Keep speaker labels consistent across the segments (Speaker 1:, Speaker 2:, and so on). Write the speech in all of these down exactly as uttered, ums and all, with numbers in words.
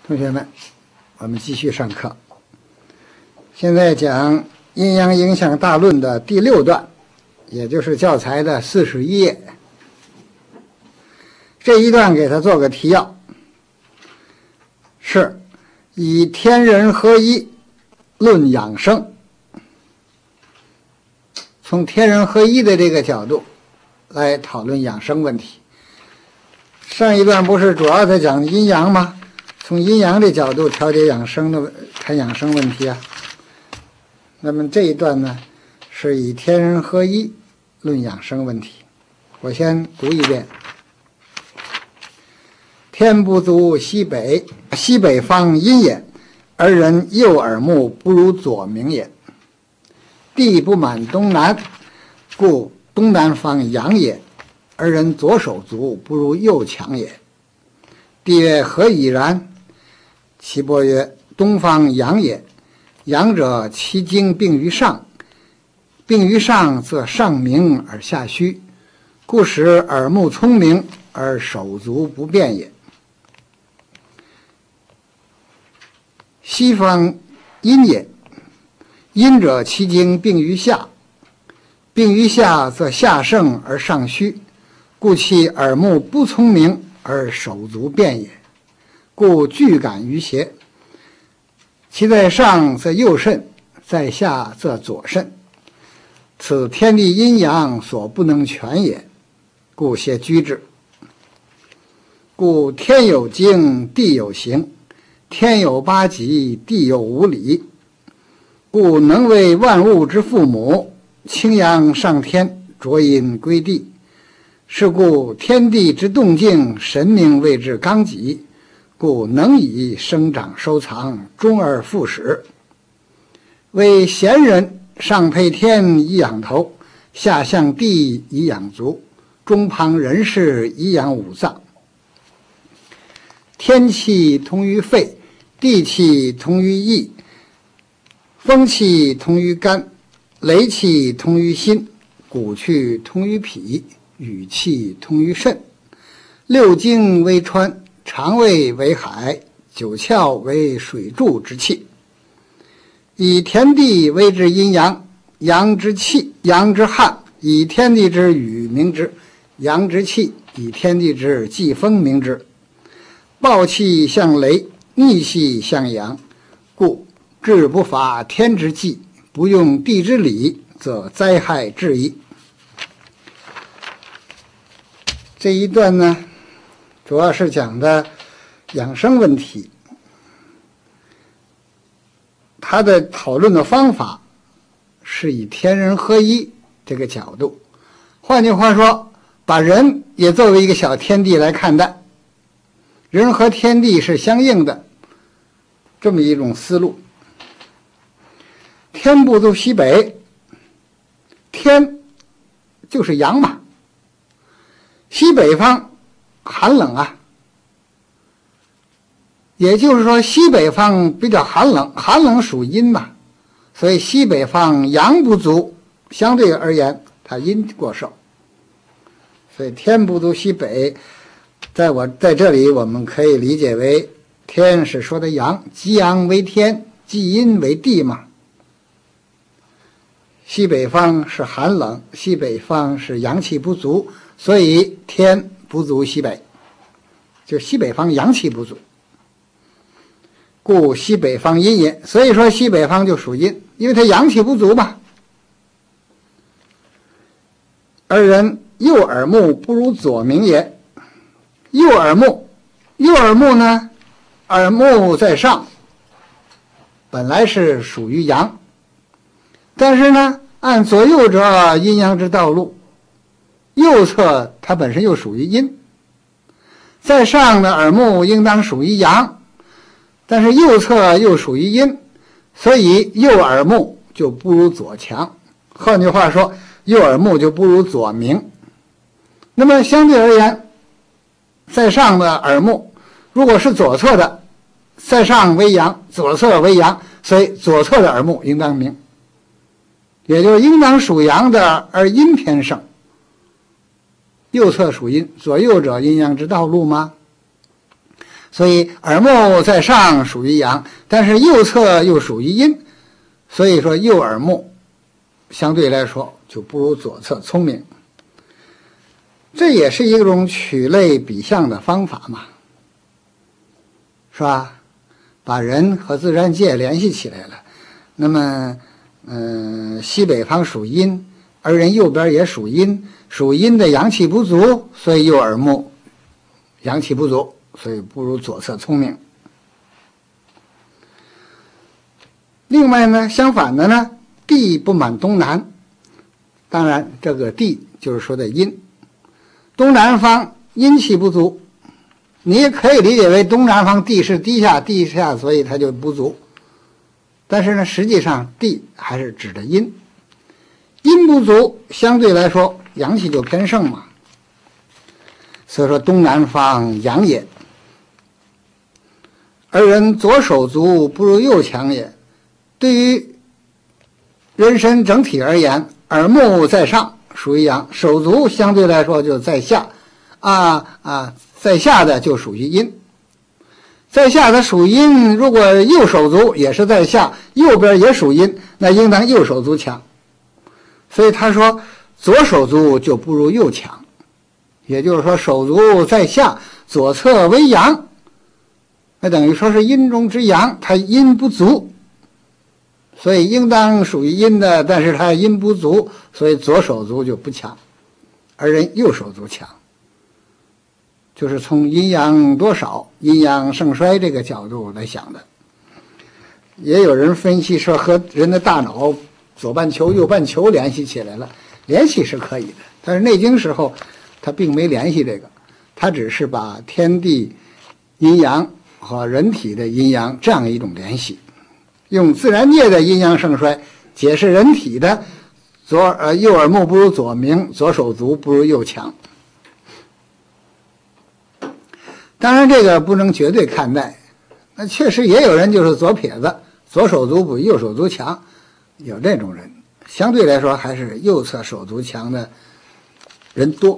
Speaker 1: 同学们，我们继续上课。现在讲阴阳影响大论的第六段，也就是教材的四十一页。这一段给他做个提要，是以天人合一论养生。从天人合一的这个角度来讨论养生问题。上一段不是主要在讲阴阳吗？从阴阳的角度调节养生的谈养生问题啊。那么这一段呢，是以天人合一论养生问题。我先读一遍：天不足西北，西北方阴也，而人右耳目不如左明也。地不满东南，故东南方阳也，而人左手足不如右强也。帝曰：何以然？岐伯曰：东方阳也，阳者其经并于上，并于上则上明而下虚，故使耳目聪明而手足不便也。西方阴也，阴者其经并于下，并于下则下盛而上虚，故其耳目不聪明而手足便也，故俱感于邪。其在上则右肾，在下则左肾，此天地阴阳所不能全也，故邪居之。故天有经，地有形，天有八极，地有五理，故能为万物之父母，清阳上天，浊阴归地。是故天地之动静，神明谓之纲纪，故能以生长收藏，终而复始。为贤人，上配天以养头，下向地以养足，中旁人士以养五脏。天气同于肺，地气同于意，风气同于肝，雷气同于心，骨气同于脾，雨气同于肾。六经为川，肠胃为海，九窍为水柱之气。以天地为之阴阳，阳之气，阳之旱，以天地之雨名之；阳之气，以天地之季风名之。暴气向雷，逆气向阳，故治不法天之纪，不用地之理，则灾害至矣。这一段呢，主要是讲的养生问题，他的讨论的方法是以天人合一这个角度，换句话说，把人也作为一个小天地来看待，人和天地是相应的，这么一种思路。天不足西北，天就是阳嘛，西北方寒冷啊，也就是说西北方比较寒冷，寒冷属阴嘛，所以西北方阳不足，相对而言它阴过盛，所以天不足西北，在我在这里我们可以理解为天是说的阳，极阳为天，极阴为地嘛。西北方是寒冷，西北方是阳气不足，所以天不足西北，就西北方阳气不足，故西北方阴也。所以说西北方就属阴，因为它阳气不足嘛。而人右耳目不如左明也。右耳目，右耳目呢，耳目在上，本来是属于阳，但是呢，按左右者阴阳之道路，右侧它本身又属于阴，在上的耳目应当属于阳，但是右侧又属于阴，所以右耳目就不如左强。换句话说，右耳目就不如左明。那么相对而言，在上的耳目如果是左侧的，在上为阳，左侧为阳，所以左侧的耳目应当明，也就是应当属阳的而阴偏盛，右侧属阴，左右者阴阳之道路吗？ 所以耳目在上属于阳，但是右侧又属于阴，所以说右耳目相对来说就不如左侧聪明。这也是一种取类比象的方法嘛，是吧？把人和自然界联系起来了。那么，嗯、呃，西北方属阴，而人右边也属阴，属阴的阳气不足，所以右耳目阳气不足，所以不如左侧聪明。另外呢，相反的呢，地不满东南，当然这个地就是说的阴。东南方阴气不足，你也可以理解为东南方地是低下，地下所以它就不足。但是呢，实际上地还是指的阴，阴不足，相对来说阳气就偏盛嘛。所以说东南方阳也，而人左手足不如右强也。对于人身整体而言，耳目在上属于阳，手足相对来说就在下，啊啊，在下的就属于阴。在下的属阴，如果右手足也是在下，右边也属阴，那应当右手足强。所以他说左手足就不如右强，也就是说手足在下，左侧为阳，那等于说是阴中之阳，它阴不足，所以应当属于阴的，但是它阴不足，所以左手足就不强，而人右手足强。就是从阴阳多少、阴阳盛衰这个角度来想的。也有人分析说和人的大脑左半球、右半球联系起来了，联系是可以的，但是《内经》时候他并没联系这个，他只是把天地阴阳和人体的阴阳这样一种联系，用自然界的阴阳盛衰解释人体的左呃右耳目不如左明，左手足不如右强。当然这个不能绝对看待，那确实也有人就是左撇子，左手足比右手足强，有这种人，相对来说还是右侧手足强的人多。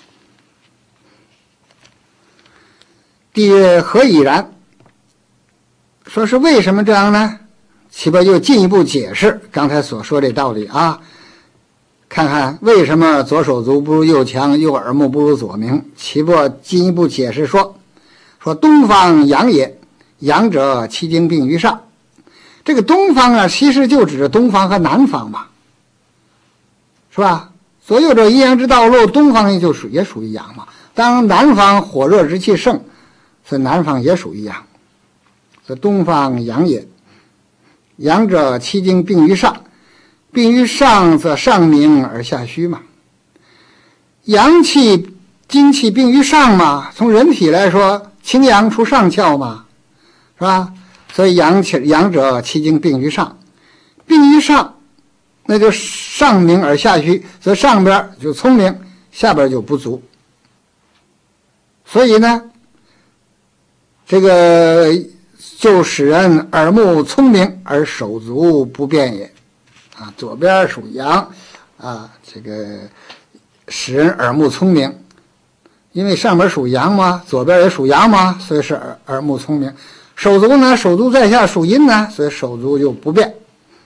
Speaker 1: 帝曰何以然？说是为什么这样呢？岐伯又进一步解释刚才所说的道理啊，看看为什么左手足不如右强，右耳目不如左明。岐伯进一步解释说，说东方阳也，阳者七经并于上。这个东方啊，其实就指东方和南方嘛，是吧？左右者阴阳之道路，东方就属也属于阳嘛。当南方火热之气盛，所以南方也属于阳。所以东方阳也，阳者七经并于上，并于上则上明而下虚嘛。阳气、精气并于上嘛，从人体来说，清阳出上窍嘛，是吧？所以阳气阳者七经并于上，并于上，那就上明而下虚，所以上边就聪明，下边就不足。所以呢，这个就使人耳目聪明而手足不便也。啊，左边属阳，啊，这个使人耳目聪明，因为上边属阳嘛，左边也属阳嘛，所以是耳耳目聪明。手足呢，手足在下属阴呢，所以手足就不便。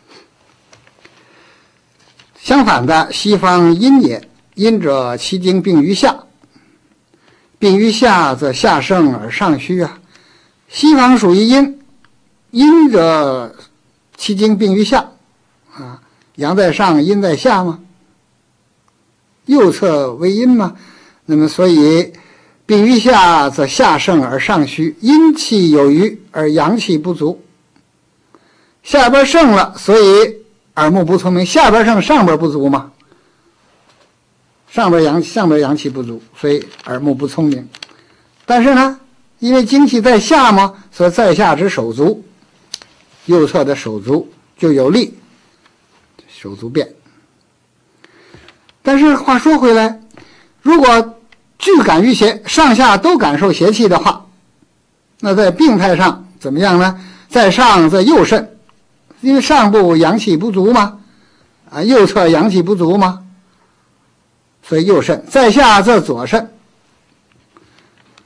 Speaker 1: 相反的，西方阴也，阴者七经并于下，并于下则下盛而上虚啊。西方属于阴，阴者七经并于下啊，阳在上，阴在下嘛，右侧为阴嘛，那么所以并于下则下盛而上虚，阴气有余而阳气不足。下边盛了，所以耳目不聪明；下边盛，上边不足嘛。上边阳上边阳气不足，所以耳目不聪明。但是呢，因为精气在下嘛，所以在下之手足，右侧的手足就有力，手足变。但是话说回来，如果俱感于邪，上下都感受邪气的话，那在病态上怎么样呢？在上则右肾，因为上部阳气不足嘛，啊，右侧阳气不足嘛，所以右肾；在下则左肾。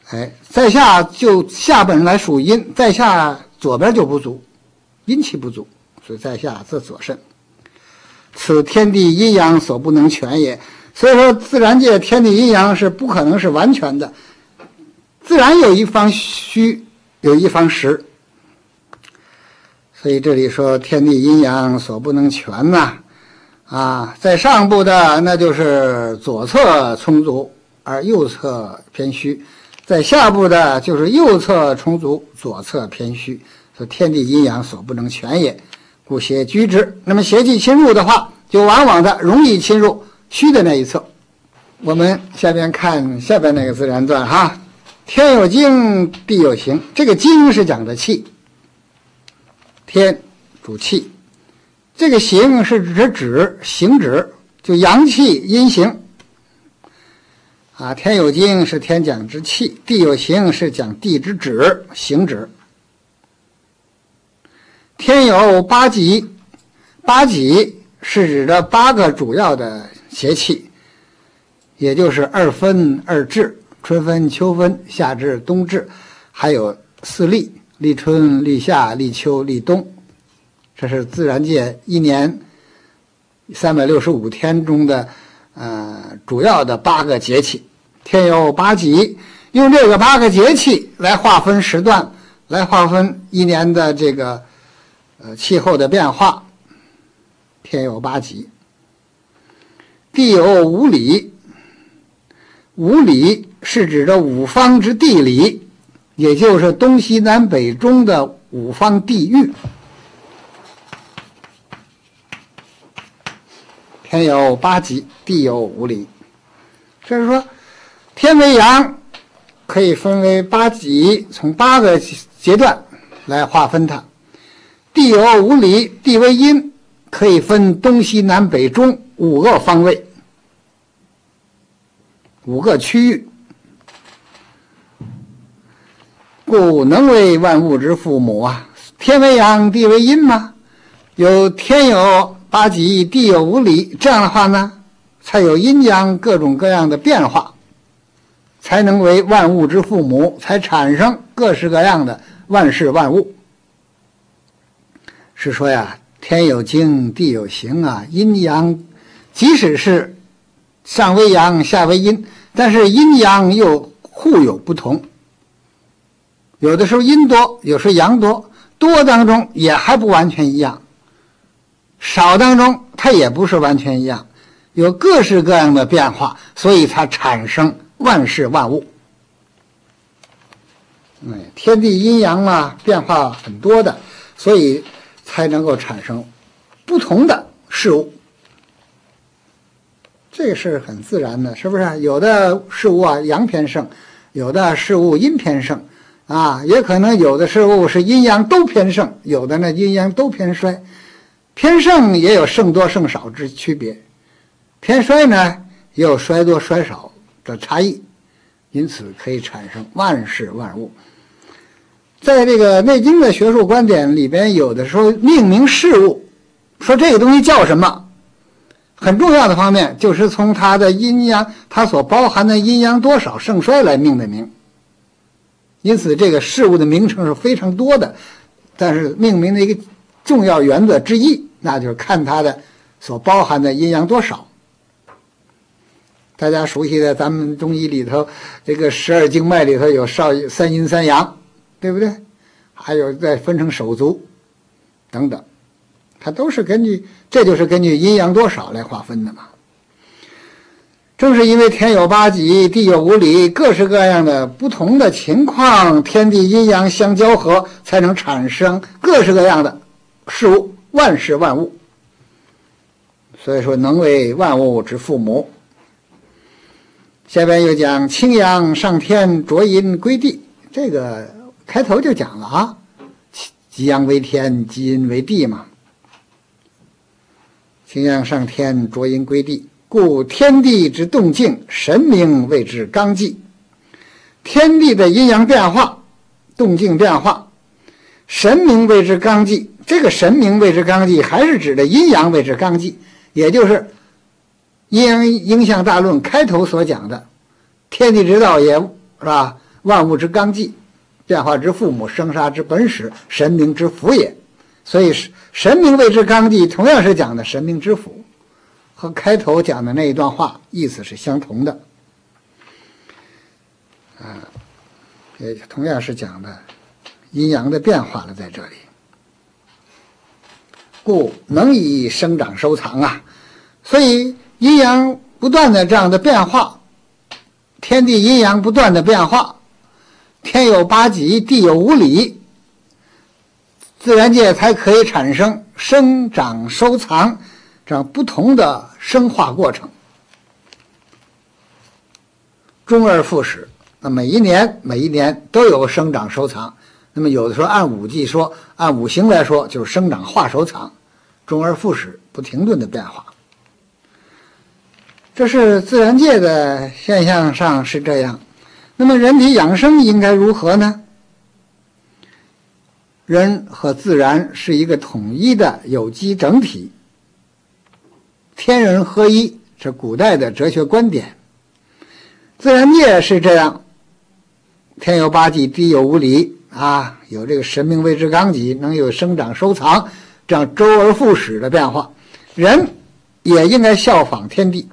Speaker 1: 哎，在下就下本来属阴，在下左边就不足，阴气不足，所以在下自左肾。此天地阴阳所不能全也。所以说，自然界天地阴阳是不可能是完全的，自然有一方虚，有一方实。所以这里说天地阴阳所不能全呐、啊，啊，在上部的那就是左侧充足，而右侧偏虚；在下部的就是右侧充足，左侧偏虚。说天地阴阳所不能全也，故邪居之。那么邪气侵入的话，就往往的容易侵入虚的那一侧。我们下边看下边那个自然传哈，天有精，地有形。这个精是讲的气，天主气，这个形是指指形指，就阳气阴形啊。天有精是天讲之气，地有形是讲地之指形指。天有八极，八极是指的八个主要的邪气，也就是二分二至，春分、秋分、夏至、冬至，还有四立，立春、立夏、立秋、立冬。这是自然界一年三百六十五天中的呃主要的八个节气。天有八极，用这个八个节气来划分时段，来划分一年的这个呃气候的变化。天有八极。地有五理，五理是指的五方之地理，也就是东西南北中的五方地域。天有八极，地有五理。这是说天为阳，可以分为八极，从八个阶段来划分它。地有五理，地为阴，可以分东西南北中五个方位，五个区域。故能为万物之父母啊。天为阳，地为阴嘛，有天有八极，地有五理，这样的话呢，才有阴阳各种各样的变化，才能为万物之父母，才产生各式各样的万事万物。是说呀，天有精，地有形啊，阴阳即使是上为阳，下为阴，但是阴阳又互有不同。有的时候阴多，有时候阳多，多当中也还不完全一样，少当中它也不是完全一样，有各式各样的变化，所以它产生万事万物。哎，天地阴阳嘛，变化很多的，所以才能够产生不同的事物。这个是很自然的，是不是？有的事物啊阳偏盛，有的事物阴偏盛啊，也可能有的事物是阴阳都偏盛，有的呢阴阳都偏衰。偏盛也有盛多盛少之区别，偏衰呢也有衰多衰少的差异，因此可以产生万事万物。在这个《内经》的学术观点里边，有的时候命名事物，说这个东西叫什么，很重要的方面就是从它的阴阳，它所包含的阴阳多少盛衰来命的名。因此这个事物的名称是非常多的，但是命名的一个重要原则之一，那就是看它的所包含的阴阳多少。大家熟悉的咱们中医里头，这个十二经脉里头有少三阴三阳，对不对？还有再分成手足等等，它都是根据，这就是根据阴阳多少来划分的嘛。正是因为天有八极，地有五理，各式各样的不同的情况，天地阴阳相交合，才能产生各式各样的事物，万事万物。所以说能为万物之父母。下边又讲清阳上天，浊阴归地，这个开头就讲了啊，极阳为天，极阴为地嘛。清阳上天，浊阴归地，故天地之动静，神明谓之刚纪。天地的阴阳变化，动静变化，神明谓之刚纪。这个神明谓之刚纪，还是指的阴阳谓之刚纪，也就是阴阳应象大论开头所讲的，天地之道也是吧， 万物之纲纪，变化之父母，生杀之本始，神明之府也。所以神明谓之纲纪，同样是讲的神明之府，和开头讲的那一段话意思是相同的。啊，也同样是讲的阴阳的变化了，在这里。故能以生长收藏啊，所以阴阳不断的这样的变化，天地阴阳不断的变化，天有八极，地有五理，自然界才可以产生生长收藏这样不同的生化过程，终而复始。那每一年每一年都有生长收藏，那么有的时候按五季说，按五行来说，就是生长化收藏，终而复始，不停顿的变化。这是自然界的现象上是这样。那么人体养生应该如何呢？人和自然是一个统一的有机整体，天人合一，是古代的哲学观点。自然界是这样，天有八纪，地有五理啊，有这个神明谓之纲纪，能有生长收藏，这样周而复始的变化。人也应该效仿天地，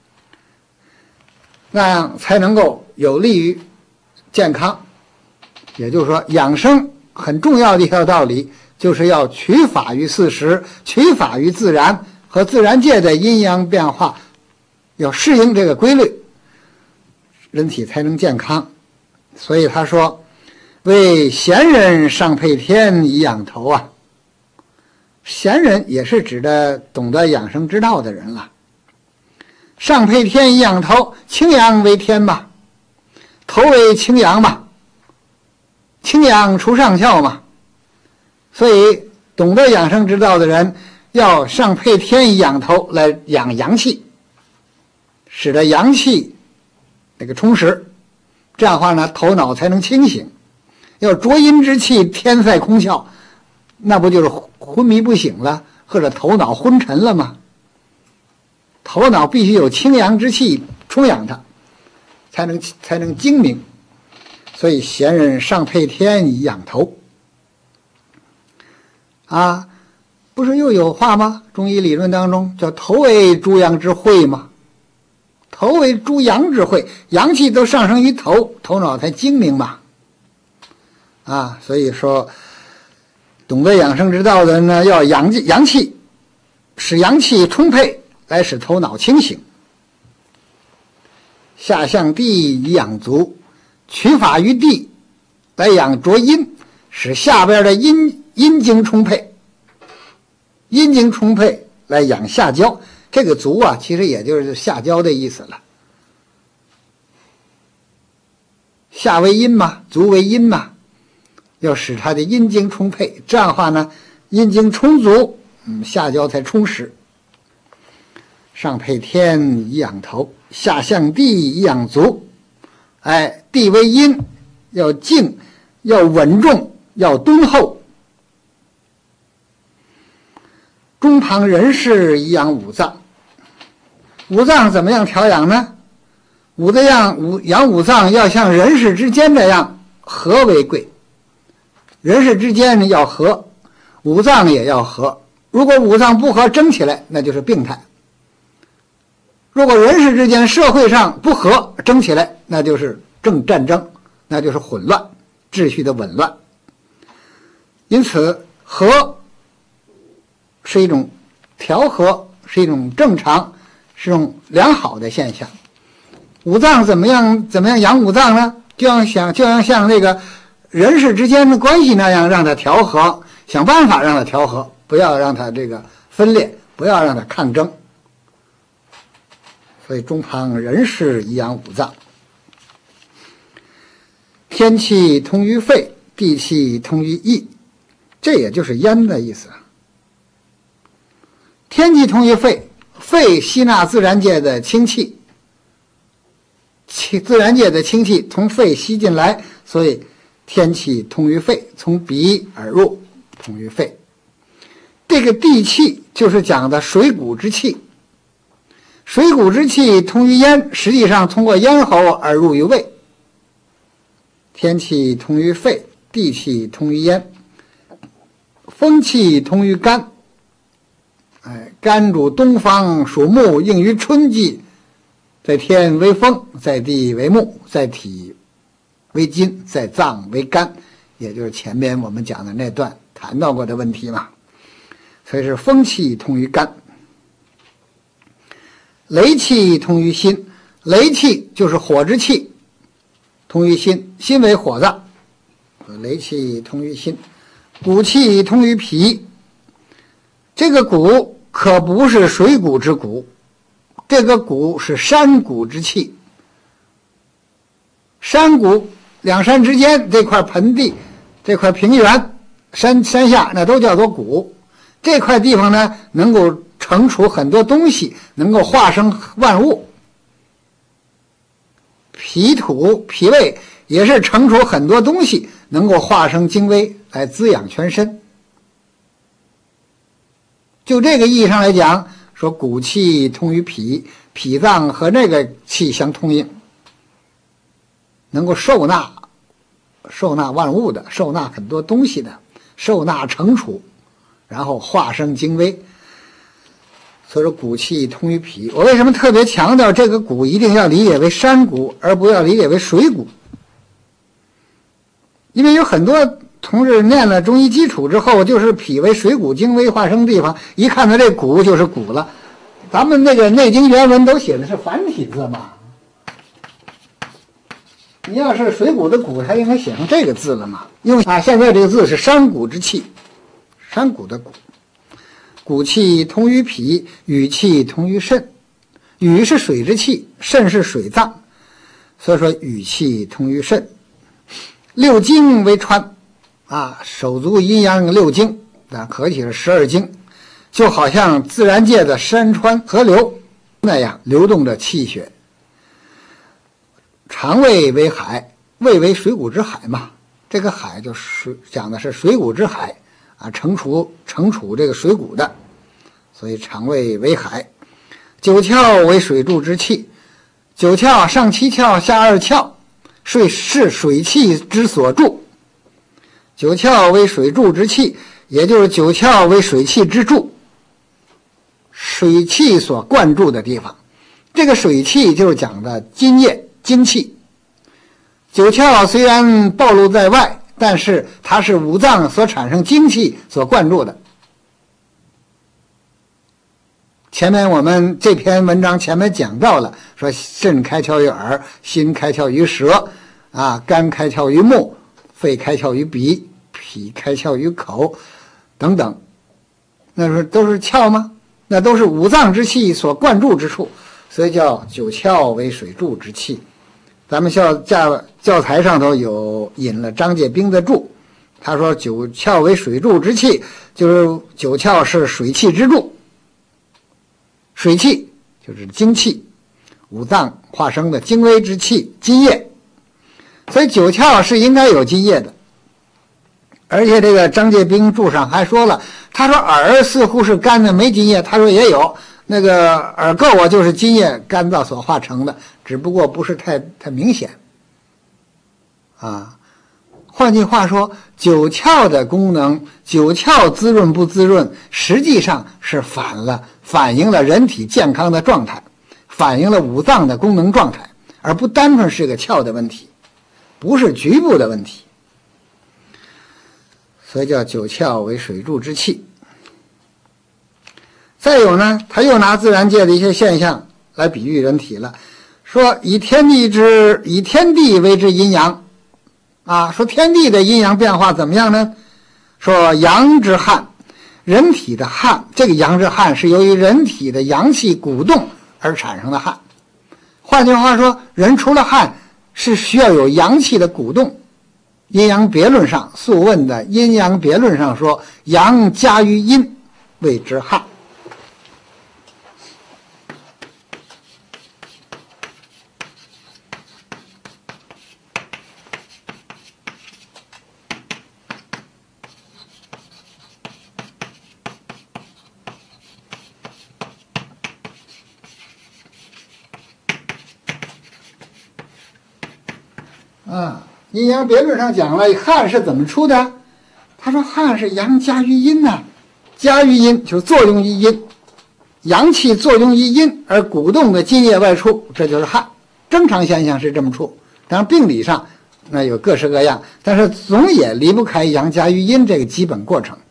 Speaker 1: 那样才能够有利于健康。也就是说，养生很重要的一条道理，就是要取法于事实，取法于自然，和自然界的阴阳变化要适应这个规律，人体才能健康。所以他说，为贤人上配天以养头啊。贤人也是指的懂得养生之道的人了。上配天以养头，清阳为天嘛，头为清阳嘛，清阳出上窍嘛。所以懂得养生之道的人要上配天以养头，来养阳气，使得阳气那个充实，这样的话呢，头脑才能清醒。要浊阴之气，天塞空窍，那不就是昏迷不醒了，或者头脑昏沉了吗？头脑必须有清阳之气充养它，才能才能精明。所以贤人上配天以养头啊，不是又有话吗？中医理论当中叫头为诸阳之会吗？头为诸阳之会，阳气都上升于头，头脑才精明嘛。啊，所以说懂得养生之道的人呢，要养阳气，使阳气充沛，来使头脑清醒。下向地以养足，取法于地，来养浊阴，使下边的阴阴经充沛，阴经充沛来养下焦。这个足啊，其实也就是下焦的意思了。下为阴嘛，足为阴嘛，要使它的阴经充沛，这样的话呢，阴经充足，嗯，下焦才充实。上配天以养头，下向地以养足。哎，地为阴，要静，要稳重，要敦厚。中旁人士以养五脏。五脏怎么样调养呢？五的样五养五脏要像人世之间这样和为贵。人世之间要和，五脏也要和。如果五脏不和，争起来，那就是病态。如果人世之间社会上不和，争起来，那就是正战争，那就是混乱，秩序的紊乱。因此和是一种调和，是一种正常，是一种良好的现象。五脏怎么样怎么样养五脏呢？就要想就要像那个人世之间的关系那样让它调和，想办法让它调和，不要让它这个分裂，不要让它抗争。所以中旁人士以养五脏。天气通于肺，地气通于意，这也就是烟的意思。天气通于肺，肺吸纳自然界的清气，自然界的清气从肺吸进来，所以天气通于肺，从鼻而入，通于肺。这个地气就是讲的水谷之气，水谷之气通于咽，实际上通过咽喉而入于胃。 天气通于肺，地气通于咽，风气通于肝。哎，肝主东方，属木，应于春季，在天为风，在地为木，在体为金，在脏为肝，也就是前面我们讲的那段谈到过的问题嘛。所以是风气通于肝，雷气通于心，雷气就是火之气，通于心，心为火脏，雷气通于心，骨气通于脾。这个骨可不是水谷之骨，这个骨是山谷之气。山谷两山之间这块盆地，这块平原，山山下那都叫做谷。这块地方呢，能够盛储很多东西，能够化生万物。脾土脾胃也是盛储很多东西，能够化生精微来滋养全身。就这个意义上来讲，说骨气通于脾，脾脏和那个气相通应，能够受纳受纳万物的，受纳很多东西的，受纳盛储，然后化生精微。所以说骨气通于脾。我为什么特别强调这个骨一定要理解为山谷，而不要理解为水谷？因为有很多同志念了中医基础之后，就是脾为水谷精微化生地方，一看到这谷就是谷了。咱们那个内经原文都写的是繁体字嘛，你要是水谷的谷，它应该写成这个字了嘛。因为啊，现在这个字是山谷之气，山谷的谷。骨气通于脾，羽气通于肾。羽是水之气，肾是水脏，所以说羽气通于肾。六经为川啊，手足阴阳六经啊，合起是十二经，就好像自然界的山川河流那样流动着气血。肠胃为海，胃为水谷之海嘛，这个海就水讲的是水谷之海啊，盛储盛储这个水谷的，所以肠胃为海。九窍为水柱之气，九窍上七窍下二窍，水是水气之所注。九窍为水柱之气，也就是九窍为水气之注，水气所灌注的地方。这个水气就是讲的津液精气。九窍虽然暴露在外，但是它是五脏所产生精气所灌注的。前面我们这篇文章前面讲到了，说肾开窍于耳，心开窍于舌，啊，肝开窍于目，肺开窍于鼻，脾开窍于口，等等。那说都是窍吗？那都是五脏之气所灌注之处，所以叫九窍为水柱之气。咱们教教教材上头有引了张介宾的注，他说九窍为水柱之气，就是九窍是水气之柱。水气就是精气，五脏化生的精微之气，津液。所以九窍是应该有津液的。而且这个张介宾注上还说了，他说耳似乎是干的没津液，他说也有，那个耳垢啊就是津液干燥所化成的，只不过不是太太明显啊。换句话说，九窍的功能，九窍滋润不滋润，实际上是反了反映了人体健康的状态，反映了五脏的功能状态，而不单纯是个窍的问题，不是局部的问题。所以叫九窍为水柱之气。再有呢，他又拿自然界的一些现象来比喻人体了，说以天地之以天地为之阴阳啊，说天地的阴阳变化怎么样呢？说阳之汗，人体的汗，这个阳之汗是由于人体的阳气鼓动而产生的汗。换句话说，人除了汗是需要有阳气的鼓动。阴阳别论上，《素问》的阴阳别论上说，阳加于阴谓之汗。啊， 阴阳别论上讲了汗是怎么出的，他说汗是阳加于阴呐、啊，加于阴就是作用于阴，阳气作用于阴而鼓动的津液外出，这就是汗。正常现象是这么出，当然病理上那有各式各样，但是总也离不开阳加于阴这个基本过程，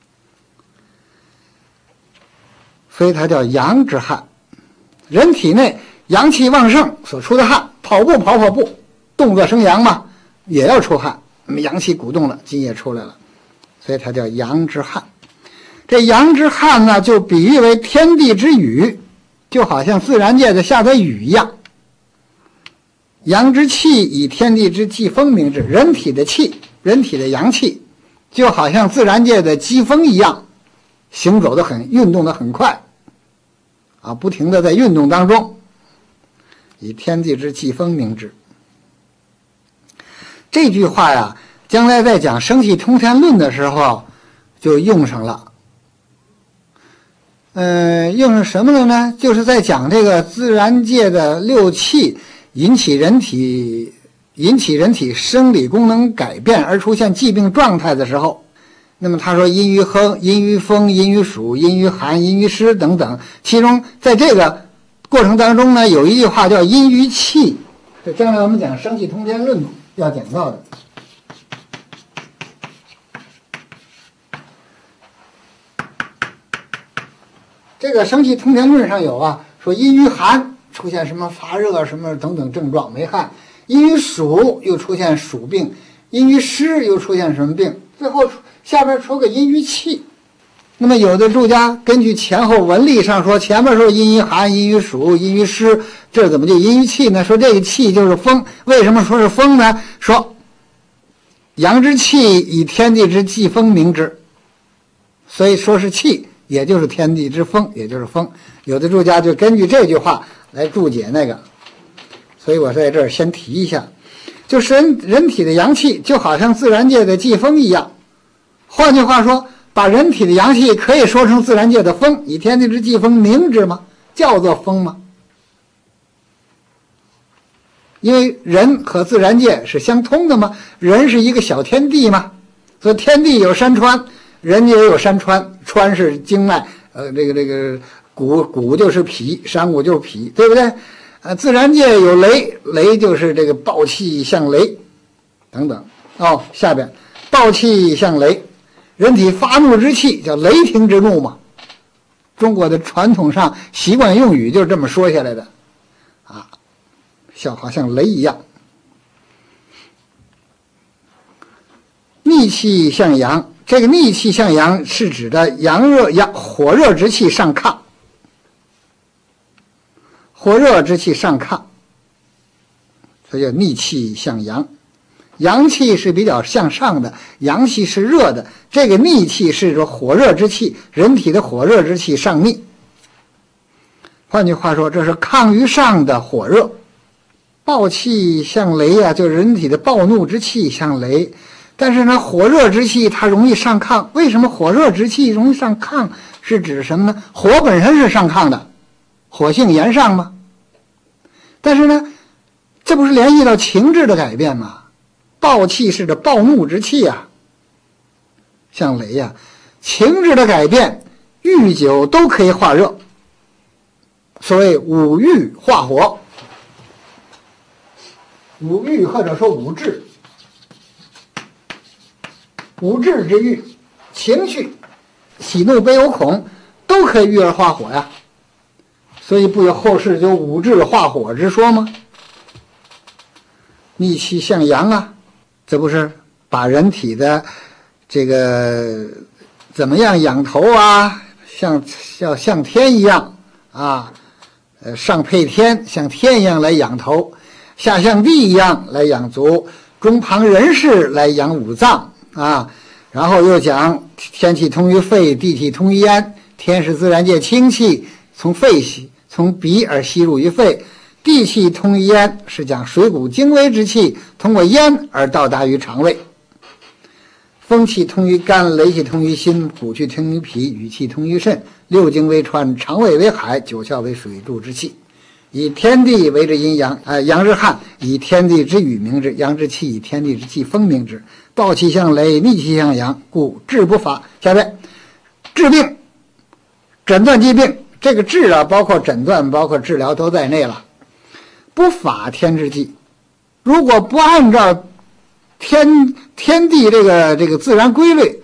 Speaker 1: 所以它叫阳之汗。人体内阳气旺盛所出的汗，跑步跑跑步，动作生阳嘛，也要出汗，那么阳气鼓动了，津液出来了，所以它叫阳之汗。这阳之汗呢，就比喻为天地之雨，就好像自然界的下的雨一样。阳之气以天地之季风名之，人体的气，人体的阳气，就好像自然界的季风一样，行走的很，运动的很快，啊，不停的在运动当中，以天地之季风名之。这句话呀，将来在讲生气通天论的时候就用上了。呃，用上什么了呢？就是在讲这个自然界的六气引起人体引起人体生理功能改变而出现疾病状态的时候，那么他说阴于亨、阴于风、阴于暑、阴于寒、阴于湿等等，其中在这个过程当中呢，有一句话叫阴于气，这将来我们讲生气通天论要讲到的。这个生气通天论上有啊，说阴于寒出现什么发热什么等等症状没汗，阴于暑又出现暑病，阴于湿又出现什么病，最后下边出个阴于气。那么有的注家根据前后文例上说，前面说阴于寒、阴于暑、阴于湿，这怎么就阴于气呢？说这个气就是风，为什么说是风呢？说阳之气以天地之季风名之，所以说是气，也就是天地之风，也就是风。有的注家就根据这句话来注解那个，所以我在这儿先提一下，就是人人体的阳气就好像自然界的季风一样，换句话说，把人体的阳气可以说成自然界的风，以天地之季风名之吗？叫做风吗？因为人和自然界是相通的嘛，人是一个小天地嘛，所以天地有山川，人也有山川，川是经脉，呃，这个这个骨骨就是脾，山骨就是脾，对不对？呃，自然界有雷，雷就是这个暴气像雷，等等。哦，下边暴气像雷，人体发怒之气叫雷霆之怒嘛。中国的传统上习惯用语就是这么说下来的，啊，像好像雷一样。逆气向阳，这个逆气向阳是指的阳热阳火热之气上亢，火热之气上亢，所以叫逆气向阳。阳气是比较向上的，阳气是热的，这个逆气是说火热之气，人体的火热之气上逆。换句话说，这是亢于上的火热。暴气像雷啊，就是人体的暴怒之气像雷。但是呢，火热之气它容易上亢，为什么火热之气容易上亢？是指什么呢？火本身是上亢的，火性炎上吗？但是呢，这不是联系到情志的改变吗？暴气是这暴怒之气啊，像雷呀、啊，情志的改变，遇酒都可以化热。所谓五欲化火，五欲或者说五志，五志之欲，情绪，喜怒悲忧恐，都可以遇而化火呀。所以不有后世就五志化火之说吗？逆气向阳啊，这不是把人体的这个怎么样养头啊，像像像天一样啊，呃上配天，像天一样来养头，下像地一样来养足，中旁人士来养五脏啊。然后又讲天气通于肺，地气通于咽，天是自然界清气，从肺吸，从鼻而吸入于肺。地气通于咽，是讲水谷精微之气通过咽而到达于肠胃。风气通于肝，雷气通于心，虎气通于脾，雨气通于肾，六经为川，肠胃为海，九窍为水柱之气。 以天地为之阴阳，呃，阳之旱，以天地之雨名之；阳之气，以天地之气风名之。暴气相雷，逆气相阳，故治不法。下面治病，诊断疾病，这个治啊，包括诊断，包括治疗都在内了。不法天之纪，如果不按照天天地这个这个自然规律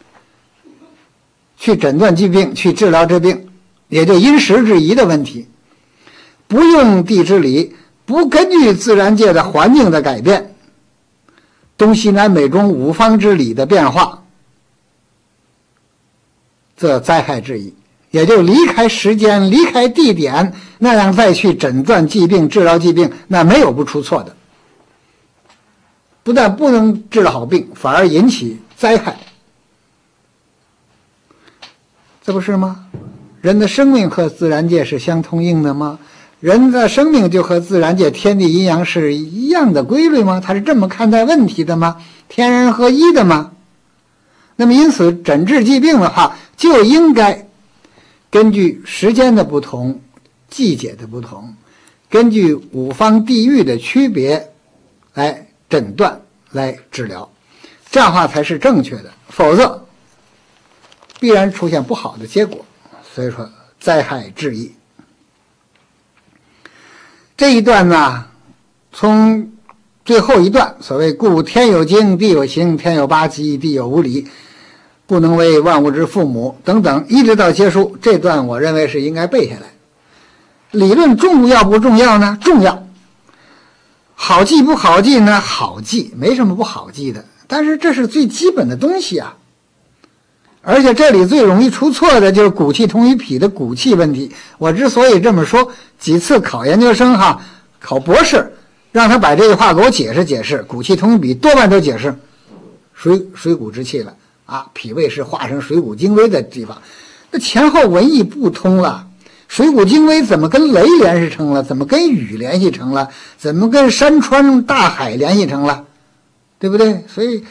Speaker 1: 去诊断疾病，去治疗治病，也就因时制宜的问题。不用地之理，不根据自然界的环境的改变，东西南北中五方之理的变化，则灾害至矣。也就离开时间，离开地点，那样再去诊断疾病、治疗疾病，那没有不出错的。不但不能治好病，反而引起灾害，这不是吗？人的生命和自然界是相通应的吗？人的生命就和自然界天地阴阳是一样的规律吗？他是这么看待问题的吗？天人合一的吗？那么因此诊治疾病的话，就应该根据时间的不同、季节的不同，根据五方地域的区别来诊断、来治疗，这样的话才是正确的，否则必然出现不好的结果。所以说灾害至矣。这一段呢，从最后一段，所谓故天有经，地有形，天有八极，地有五理，不能为万物之父母等等，一直到结束，这段我认为是应该背下来。理论重要不重要呢？重要。好记不好记呢？好记，没什么不好记的，但是这是最基本的东西啊。而且这里最容易出错的就是骨气同于脾的骨气问题。我之所以这么说，几次考研究生哈，考博士，让他把这句话给我解释解释，骨气同于脾多半都解释水水谷之气了啊，脾胃是化成水谷精微的地方，那前后文意不通了。水谷精微怎么跟雷联系成了？怎么跟雨联系成了？怎么跟山川大海联系成了？对不对？所以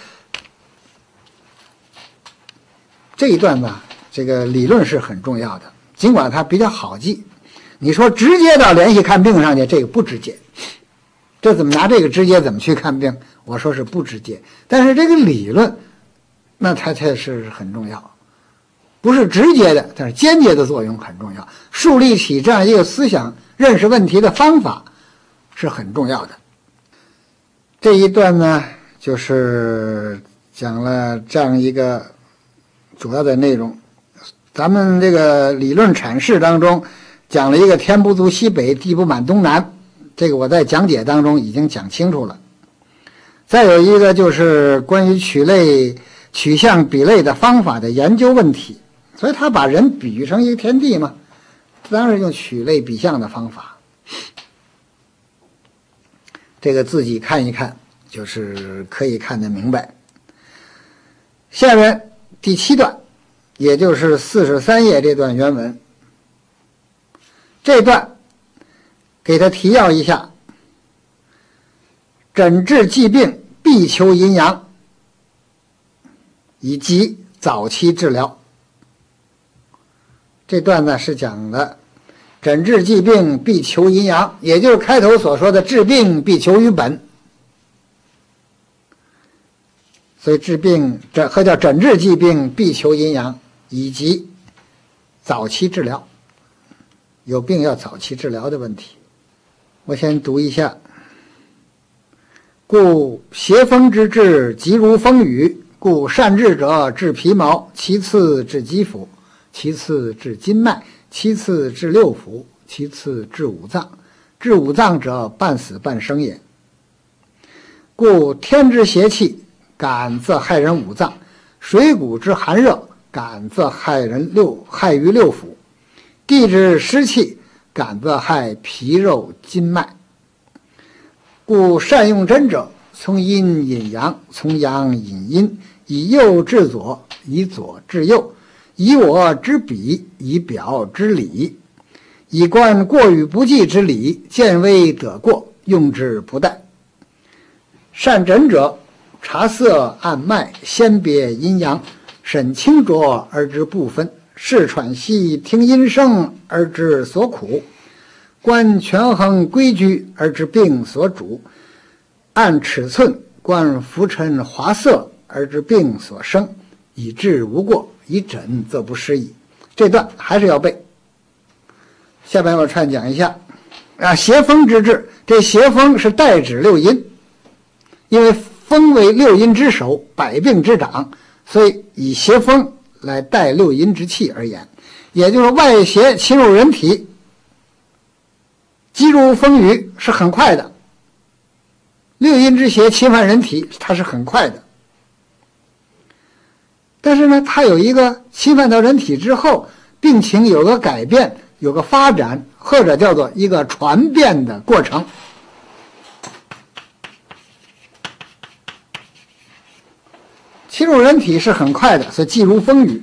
Speaker 1: 这一段呢，这个理论是很重要的，尽管它比较好记。你说直接到联系看病上去，这个不直接。这怎么拿这个直接怎么去看病？我说是不直接，但是这个理论，那它才是很重要。不是直接的，但是间接的作用很重要。树立起这样一个思想、认识问题的方法是很重要的。这一段呢，就是讲了这样一个主要的内容。咱们这个理论阐释当中讲了一个天不足西北，地不满东南，这个我在讲解当中已经讲清楚了。再有一个就是关于取类、取象比类的方法的研究问题。所以他把人比喻成一个天地嘛，当然用取类比象的方法。这个自己看一看，就是可以看得明白。下面第七段，也就是四十三页这段原文，这段给他提要一下：诊治疾病必求阴阳，以及早期治疗。这段呢是讲的诊治疾病必求阴阳，也就是开头所说的治病必求于本。所以治病这和叫诊治疾病必求阴阳，以及早期治疗，有病要早期治疗的问题。我先读一下：故邪风之治，急如风雨，故善治者治皮毛，其次治肌肤，其次治筋脉，其次治六腑，其次治五脏。治五脏者，半死半生也。故天之邪气，感则害人五脏；水谷之寒热，感则害人六害于六腑；地之湿气，感则害皮肉筋脉。故善用针者，从阴引阳，从阳引阴，以右治左，以左治右，以我之彼，以表之里，以观过与不济之理，见微得过，用之不殆。善诊者，察色按脉，先别阴阳，审清浊而知部分，视喘息，听音声而知所苦。 观权衡规矩而知病所主，按尺寸观浮沉华色而知病所生，以治无过，以诊则不失矣。这段还是要背。下边我串讲一下啊，邪风之治。这邪风是代指六阴，因为风为六阴之首，百病之长，所以以邪风来代六阴之气而言，也就是外邪侵入人体，疾如风雨是很快的，六阴之邪侵犯人体它是很快的，但是呢，它有一个侵犯到人体之后，病情有个改变，有个发展，或者叫做一个传变的过程。侵入人体是很快的，所以疾如风雨。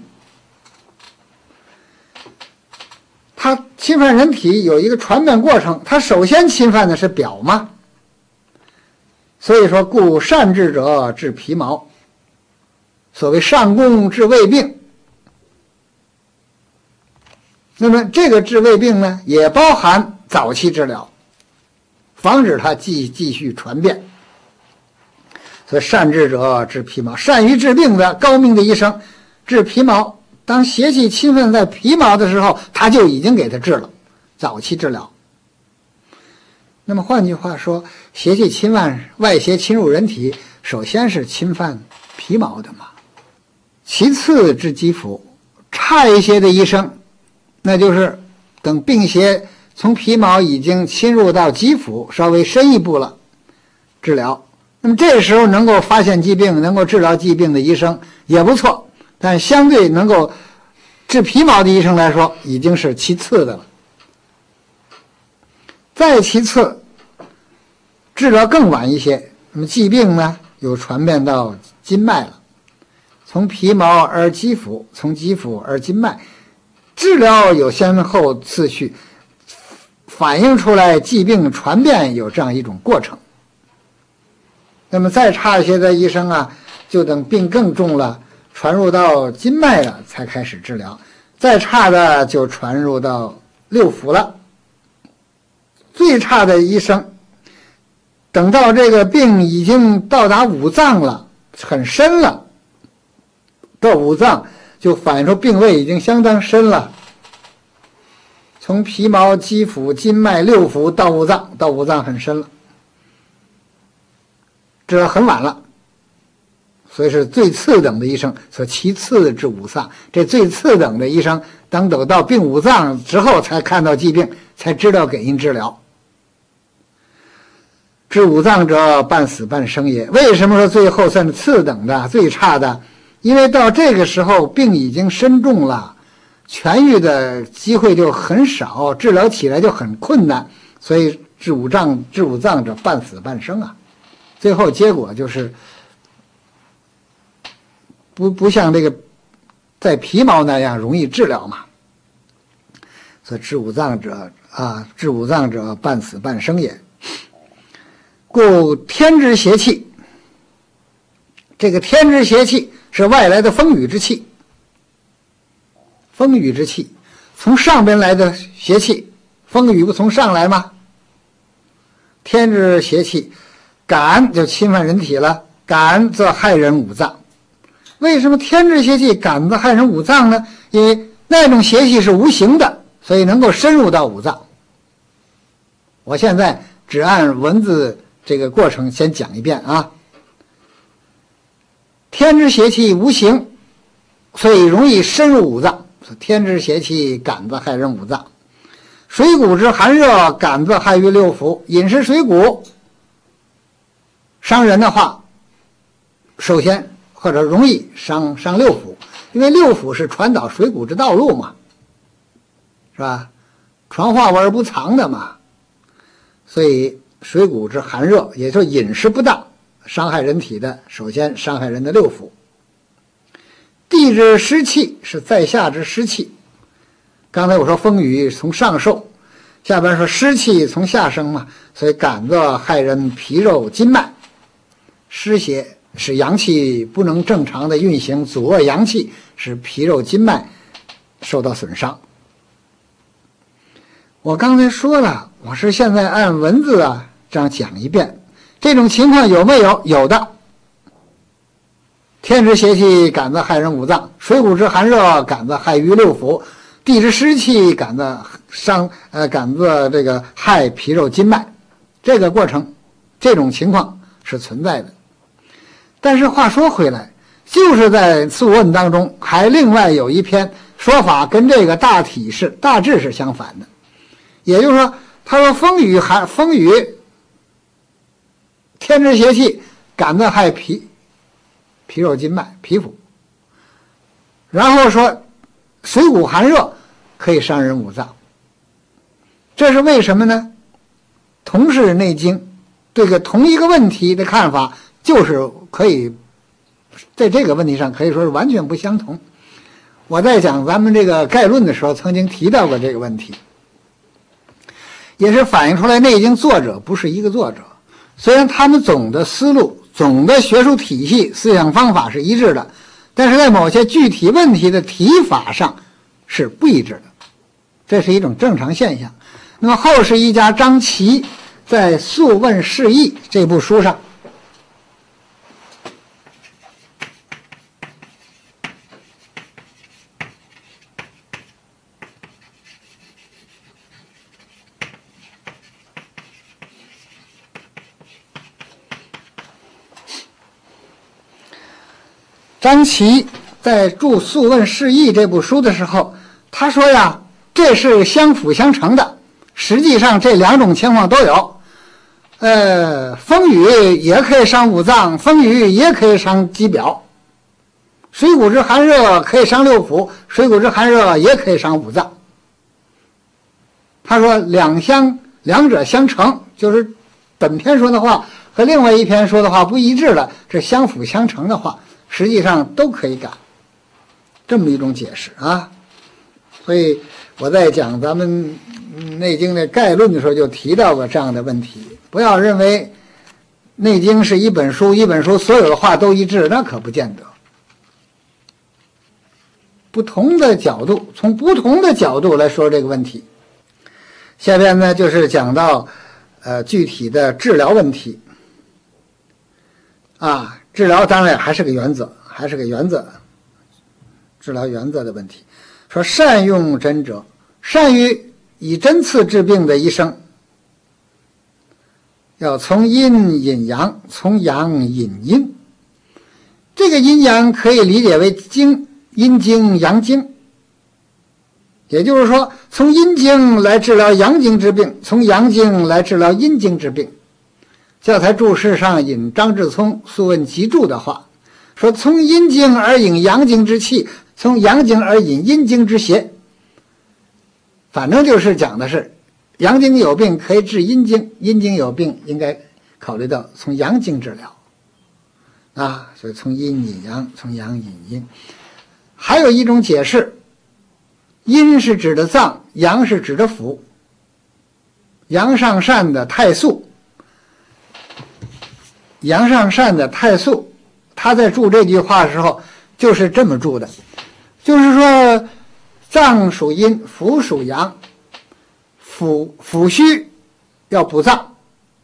Speaker 1: 它侵犯人体有一个传变过程，它首先侵犯的是表嘛，所以说故善治者治皮毛，所谓上攻治胃病。那么这个治胃病呢，也包含早期治疗，防止它继继续传变。所以善治者治皮毛，善于治病的高明的医生治皮毛，当邪气侵犯在皮毛的时候，他就已经给他治了，早期治疗。那么换句话说，邪气侵犯外邪侵入人体，首先是侵犯皮毛的嘛，其次治肌肤。差一些的医生，那就是等病邪从皮毛已经侵入到肌肤，稍微深一步了，治疗。那么这时候能够发现疾病，能够治疗疾病的医生也不错，但相对能够治皮毛的医生来说，已经是其次的了。再其次，治疗更晚一些，那么疾病呢，有传变到筋脉了，从皮毛而肌肤，从肌肤而筋脉，治疗有先后次序，反映出来疾病传变有这样一种过程。那么再差一些的医生啊，就等病更重了，传入到筋脉了才开始治疗，再差的就传入到六腑了。最差的医生，等到这个病已经到达五脏了，很深了，到五脏就反映出病位已经相当深了，从皮毛、肌肤、筋脉、六腑到五脏，到五脏很深了，这很晚了，所以是最次等的医生，所其次治五脏。这最次等的医生，当等到病五脏之后，才看到疾病，才知道给您治疗。治五脏者，半死半生也。为什么说最后算是次等的、最差的？因为到这个时候，病已经深重了，痊愈的机会就很少，治疗起来就很困难，所以治五脏、治五脏者，半死半生啊。最后结果就是不不像这个在皮毛那样容易治疗嘛，所以治五脏者啊，治五脏者半死半生也。故天之邪气，这个天之邪气是外来的风雨之气，风雨之气从上边来的邪气，风雨不从上来吗？天之邪气感就侵犯人体了，感则害人五脏。为什么天之邪气感则害人五脏呢？因为那种邪气是无形的，所以能够深入到五脏。我现在只按文字这个过程先讲一遍啊。天之邪气无形，所以容易深入五脏。天之邪气感则害人五脏。水谷之寒热，感则害于六腑。饮食水谷伤人的话，首先或者容易伤伤六腑，因为六腑是传导水谷之道路嘛，是吧？传化而不藏的嘛，所以水谷之寒热，也就是饮食不当，伤害人体的，首先伤害人的六腑。地之湿气是在下之湿气，刚才我说风雨从上受，下边说湿气从下生嘛，所以感则害人皮肉筋脉。湿邪使阳气不能正常的运行，阻遏阳气，使皮肉筋脉受到损伤。 我刚才说了，我是现在按文字啊这样讲一遍，这种情况有没有？有的。天之邪气，感子害人五脏；水谷之寒热，感子害于六腑；地之湿气，感子伤呃感子这个害皮肉筋脉。这个过程，这种情况是存在的。但是话说回来，就是在《素问》当中，还另外有一篇说法跟这个大体是大致是相反的。也就是说，他说风雨寒风雨，天之邪气，感子害皮。皮肉筋脉、皮肤，然后说水谷寒热可以伤人五脏，这是为什么呢？同是《内经》对个同一个问题的看法，就是可以在这个问题上可以说是完全不相同。我在讲咱们这个概论的时候，曾经提到过这个问题，也是反映出来《内经》作者不是一个作者，虽然他们总的思路。总的学术体系、思想方法是一致的，但是在某些具体问题的提法上是不一致的，这是一种正常现象。那么后世一家张琦在《素问释义》这部书上，张琦在著《素问释义》这部书的时候，他说呀，这是相辅相成的，实际上这两种情况都有。呃，风雨也可以伤五脏，风雨也可以伤肌表；水谷之寒热可以伤六腑，水谷之寒热也可以伤五脏。他说两相两者相成，就是本篇说的话和另外一篇说的话不一致的，这相辅相成的话，实际上都可以改，这么一种解释啊。所以我在讲咱们《内经》的概论的时候就提到过这样的问题，不要认为《内经》是一本书，一本书所有的话都一致，那可不见得。不同的角度，从不同的角度来说这个问题。下边呢，就是讲到呃具体的治疗问题啊。治疗当然还是个原则，还是个原则，治疗原则的问题。说善用针者，善于以针刺治病的医生，要从阴引阳，从阳引阴。这个阴阳可以理解为经，阴经、阳经。也就是说，从阴经来治疗阳经之病，从阳经来治疗阴经之病。教材注释上引张志聪《素问集注》的话，说从阴经而引阳经之气，从阳经而引阴经之邪。反正就是讲的是阳经有病可以治阴经，阴经有病应该考虑到从阳经治疗啊。所以从阴引阳，从阳引阴。还有一种解释，阴是指的脏，阳是指的腑。杨尚善的太素，杨尚善的太素，他在注这句话的时候就是这么注的，就是说脏属阴，腑属阳，腑腑虚要补脏，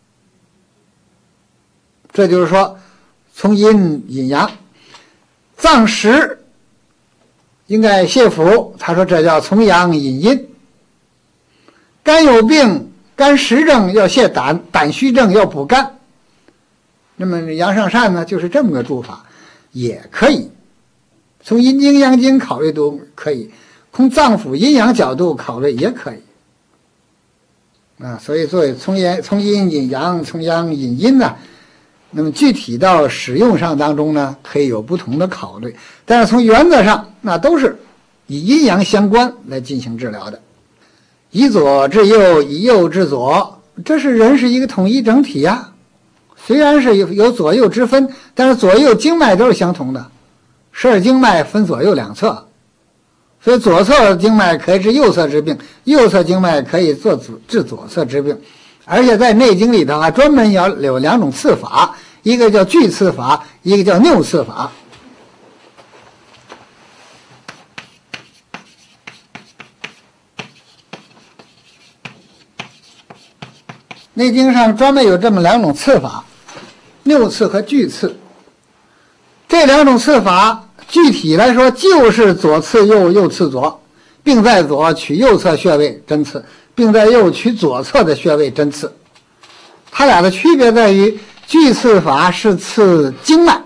Speaker 1: 这就是说从阴引阳。脏实应该泻腑，他说这叫从阳引阴。肝有病，肝实症要泻胆，胆虚症要补肝。那么杨尚善呢，就是这么个注法，也可以从阴经阳经考虑都可以，从脏腑阴阳角度考虑也可以啊。所以作为从阳从阴引阳，从阳引阴呢，那么具体到使用上当中呢，可以有不同的考虑，但是从原则上那都是以阴阳相关来进行治疗的。以左治右，以右治左，这是人是一个统一整体呀、啊。虽然是有有左右之分，但是左右经脉都是相同的，十二经脉分左右两侧，所以左侧经脉可以治右侧之病，右侧经脉可以做治左侧之病。而且在《内经》里头还专门有有两种刺法，一个叫拒刺法，一个叫拗刺法。 内经上专门有这么两种刺法，谬刺和拒刺。这两种刺法具体来说就是左刺右，右刺左，并在左取右侧穴位针刺，并在右取左侧的穴位针刺。它俩的区别在于，拒刺法是刺经脉，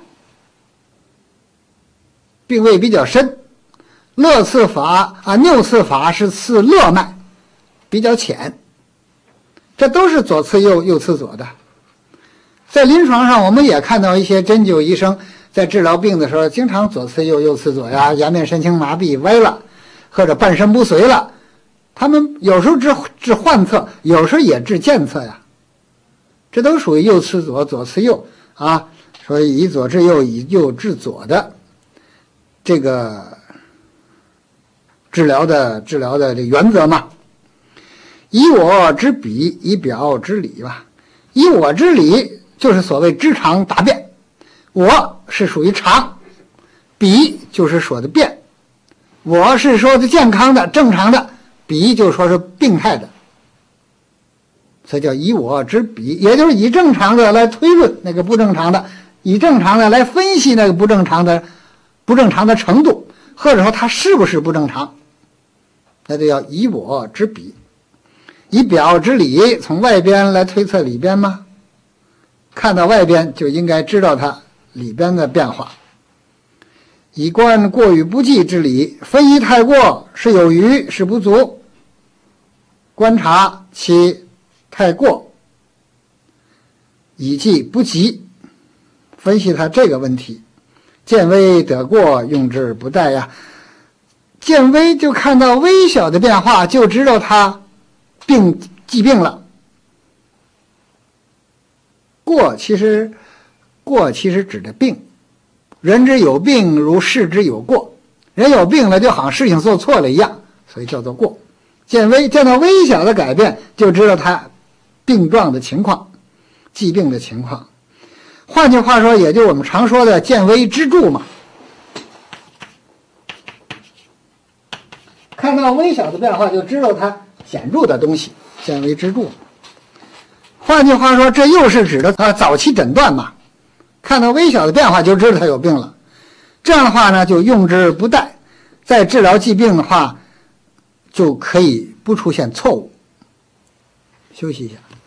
Speaker 1: 并位比较深；勒刺法啊，拗刺法是刺络脉，比较浅。这都是左刺右，右刺左的。在临床上，我们也看到一些针灸医生在治疗病的时候，经常左刺右，右刺左呀，颜面神经麻痹歪了，或者半身不遂了。他们有时候治治患侧，有时候也治健侧呀。这都属于右刺左，左刺右啊。所以以左治右，以右治左的这个治疗的治疗的这原则嘛。以我之比，以表之里吧。以我之理就是所谓知常达变，我是属于常，比就是说的变，我是说的健康的正常的，比就说是病态的，所以叫以我之比，也就是以正常的来推论那个不正常的，以正常的来分析那个不正常的不正常的程度，或者说它是不是不正常，那就叫以我之比。以表之里，从外边来推测里边吗？看到外边就应该知道它里边的变化。以观过与不及之理，分析太过是有余是不足，观察其太过以及不及，分析它这个问题。见微得过，用之不殆呀。见微就看到微小的变化，就知道它病疾病了。过其实过其实指的病，人之有病如事之有过，人有病了就好像事情做错了一样，所以叫做过。见微见到微小的改变，就知道他病状的情况，疾病的情况。换句话说，也就我们常说的见微知著嘛。看到微小的变化，就知道它显著的东西，见微知著。换句话说，这又是指的啊早期诊断嘛。看到微小的变化，就知道他有病了。这样的话呢，就用之不殆。在治疗疾病的话，就可以不出现错误。休息一下。